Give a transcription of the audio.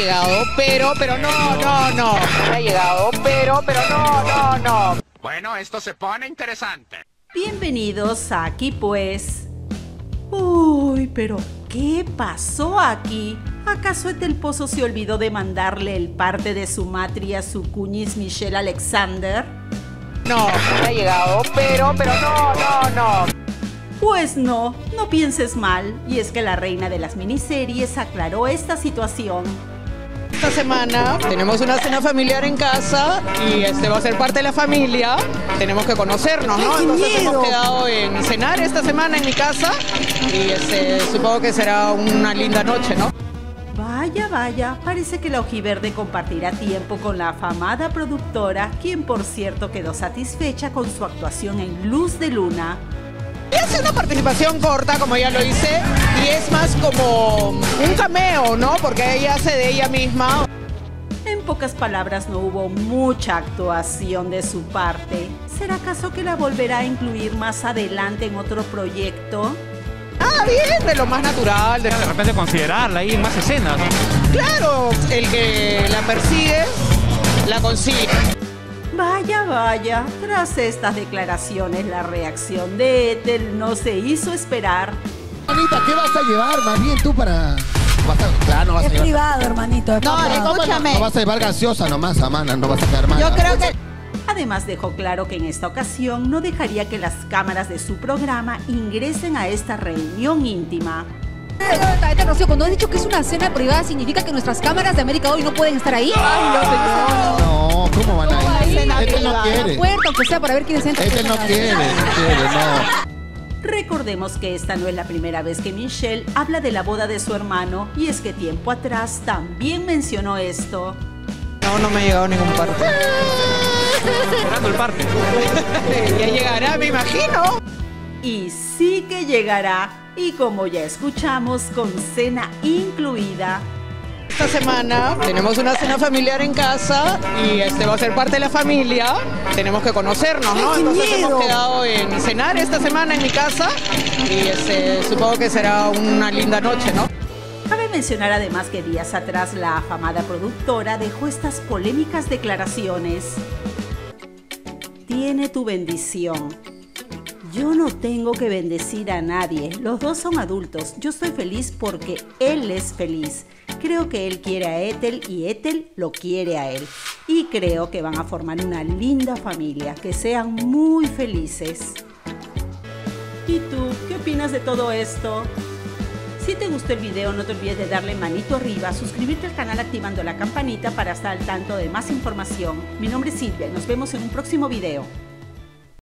llegado, pero no. Ha llegado, pero no. Bueno, esto se pone interesante. Bienvenidos aquí pues. Uy, pero ¿qué pasó aquí? ¿Acaso Ethel Pozo se olvidó de mandarle el parte de su matria a su cuñis Michelle Alexander? No, ha llegado, pero no. Pues no pienses mal, y es que la reina de las miniseries aclaró esta situación. Esta semana tenemos una cena familiar en casa y va a ser parte de la familia. Tenemos que conocernos, ¿no? Entonces hemos quedado en cenar esta semana en mi casa y supongo que será una linda noche, ¿no? Vaya, parece que la ojiverde compartirá tiempo con la afamada productora, quien por cierto quedó satisfecha con su actuación en Luz de Luna. Es una participación corta, como ya lo hice, y es más como un cameo, ¿no? Porque ella hace de ella misma. En pocas palabras, no hubo mucha actuación de su parte. ¿Será acaso que la volverá a incluir más adelante en otro proyecto? Bien, de lo más natural. De repente considerarla ahí en más escenas, ¿no? Claro, el que la persigue, la consigue. Vaya, tras estas declaraciones, la reacción de Ethel no se hizo esperar. Anita, ¿qué vas a llevar más bien tú para...? Claro, no vas a llevar... privado, hermanito. Escúchame. No vas a llevar gaseosa nomás, Amana, no vas a quedar mal. Yo creo que... Además dejó claro que en esta ocasión no dejaría que las cámaras de su programa ingresen a esta reunión íntima. Rocío, cuando has dicho que es una cena privada, ¿significa que nuestras cámaras de América Hoy no pueden estar ahí? No, ¿cómo van a ir? Ethel no quiere. Puerta, aunque sea para ver quiénes entran. Ethel no quiere, no. Recordemos que esta no es la primera vez que Michelle habla de la boda de su hermano, y es que tiempo atrás también mencionó esto. No me ha llegado ningún parte. Esperando el parte. Ya llegará, me imagino. Y sí que llegará, y como ya escuchamos, con cena incluida. Esta semana tenemos una cena familiar en casa y va a ser parte de la familia. Tenemos que conocernos, ¿no? Entonces hemos quedado en cenar esta semana en mi casa y supongo que será una linda noche, ¿no? Cabe mencionar además que días atrás la afamada productora dejó estas polémicas declaraciones. Tiene tu bendición. Yo no tengo que bendecir a nadie, los dos son adultos, yo estoy feliz porque él es feliz. Creo que él quiere a Ethel y Ethel lo quiere a él. Y creo que van a formar una linda familia, que sean muy felices. ¿Y tú, qué opinas de todo esto? Si te gustó el video, no te olvides de darle manito arriba, suscribirte al canal activando la campanita para estar al tanto de más información. Mi nombre es Silvia y nos vemos en un próximo video.